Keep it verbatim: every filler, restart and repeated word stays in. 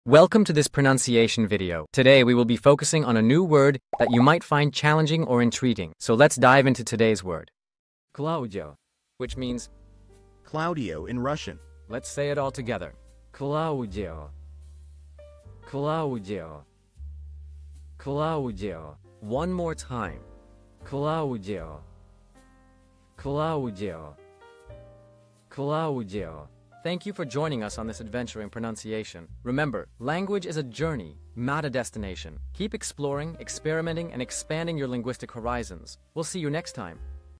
Welcome to this pronunciation video. Today we will be focusing on a new word that you might find challenging or intriguing. So let's dive into today's word. Claudio, which means Claudio in Russian. Let's say it all together. Claudio. Claudio. Claudio. One more time. Claudio. Claudio. Claudio. Thank you for joining us on this adventure in pronunciation. Remember, language is a journey, not a destination. Keep exploring, experimenting, and expanding your linguistic horizons. We'll see you next time.